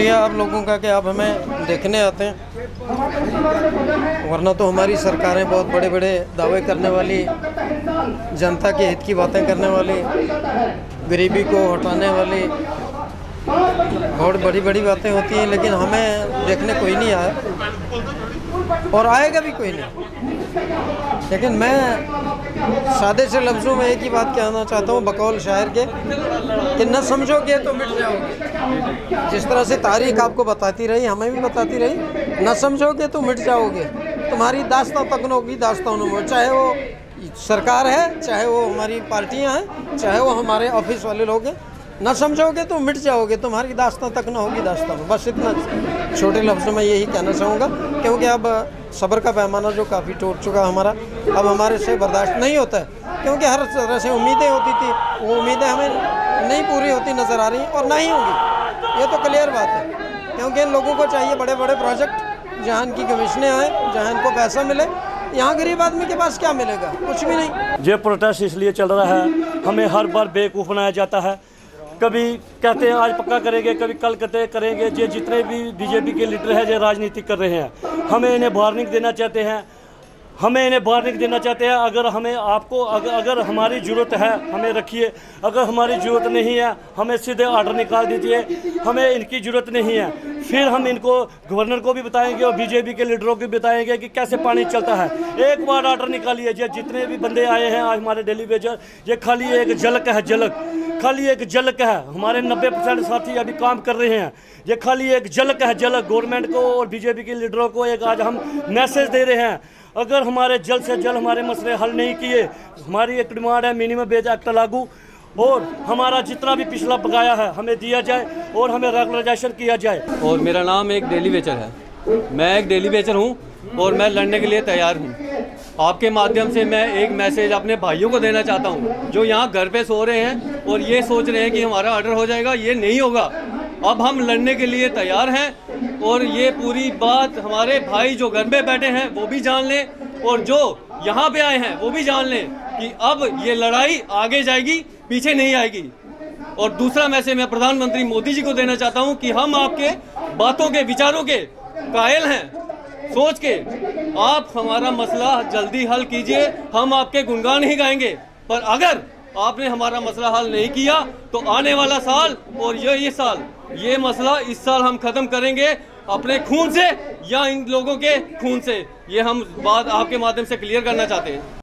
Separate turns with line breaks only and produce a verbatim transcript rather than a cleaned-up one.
शुक्रिया आप लोगों का कि आप हमें देखने आते हैं, वरना तो हमारी सरकारें बहुत बड़े बड़े दावे करने वाली, जनता के हित की बातें करने वाली, गरीबी को हटाने वाली बहुत बड़ी बड़ी बातें होती हैं, लेकिन हमें देखने कोई नहीं आया और आएगा भी कोई नहीं। लेकिन मैं सादे से लफ्ज़ों में एक ही बात कहना चाहता हूँ बकौल शायर के कि न समझोगे तो मिट जाओगे। जिस तरह से तारीख आपको बताती रही, हमें भी बताती रही, न समझोगे तो मिट जाओगे। तुम्हारी दास्तां तक न होगी दास्तानों में, चाहे वो सरकार है, चाहे वो हमारी पार्टियां हैं, चाहे वो हमारे ऑफिस वाले लोग हैं। न समझोगे तो मिट जाओगे, तुम्हारी दास्तां तक न होगी दास्तां में। बस इतना छोटे लफ्ज़ों में यही कहना चाहूँगा, क्योंकि अब सब्र का पैमाना जो काफ़ी टूट चुका हमारा, अब हमारे से बर्दाश्त नहीं होता है। क्योंकि हर तरह से उम्मीदें होती थी, वो उम्मीदें हमें नहीं पूरी होती नज़र आ रही और नहीं होंगी, ये तो क्लियर बात है। क्योंकि इन लोगों को चाहिए बड़े बड़े प्रोजेक्ट, जहाँ इनकी कमीशनें आएँ, जहाँ इनको पैसा मिले। यहाँ गरीब आदमी के पास क्या मिलेगा? कुछ भी नहीं।
ये प्रोटेस्ट इसलिए चल रहा है, हमें हर बार बेवकूफ़ बनाया जाता है। कभी कहते हैं आज पक्का करेंगे, कभी कल कहते करेंगे। ये जितने भी बीजेपी के लीडर हैं ये राजनीति कर रहे हैं। हमें इन्हें वार्निंग देना चाहते हैं, हमें इन्हें वार्निंग देना चाहते हैं। अगर हमें आपको अगर, अगर हमारी ज़रूरत है हमें रखिए, अगर हमारी ज़रूरत नहीं है हमें सीधे ऑर्डर निकाल दीजिए। हमें इनकी ज़रूरत नहीं है, फिर हम इनको गवर्नर को भी बताएंगे और बीजेपी के लीडरों को भी बताएंगे कि कैसे पानी चलता है। एक बार ऑर्डर निकालिए। ये जितने भी बंदे आए हैं आज हमारे डेली वेजर, ये खाली एक झलक है, झलक खाली एक झलक है। हमारे नब्बे परसेंट साथी अभी काम कर रहे हैं। ये खाली एक झलक है, झलक। गवर्नमेंट को और बीजेपी के लीडरों को एक आज हम मैसेज दे रहे हैं, अगर हमारे जल्द से जल्द हमारे मसले हल नहीं किए, हमारी एक डिमांड है मिनिमम वेज एक्ट लागू, और हमारा जितना भी पिछला बकाया है हमें दिया जाए और हमें रेगुलराइजेशन किया जाए।
और मेरा नाम एक डेली वेचर है, मैं एक डेली वेचर हूँ और मैं लड़ने के लिए तैयार हूँ। आपके माध्यम से मैं एक मैसेज अपने भाइयों को देना चाहता हूँ जो यहाँ घर पे सो रहे हैं और ये सोच रहे हैं कि हमारा ऑर्डर हो जाएगा। ये नहीं होगा। अब हम लड़ने के लिए तैयार हैं और ये पूरी बात हमारे भाई जो घर पे बैठे हैं वो भी जान लें और जो यहाँ पे आए हैं वो भी जान लें कि अब ये लड़ाई आगे जाएगी, पीछे नहीं आएगी। और दूसरा मैसेज मैं प्रधानमंत्री मोदी जी को देना चाहता हूँ कि हम आपके बातों के, विचारों के कायल हैं। सोच के आप हमारा मसला जल्दी हल कीजिए, हम आपके गुणगान ही गाएंगे। पर अगर आपने हमारा मसला हल नहीं किया तो आने वाला साल और ये ये साल, ये मसला इस साल हम खत्म करेंगे अपने खून से या इन लोगों के खून से। ये हम बात आपके माध्यम से क्लियर करना चाहते हैं।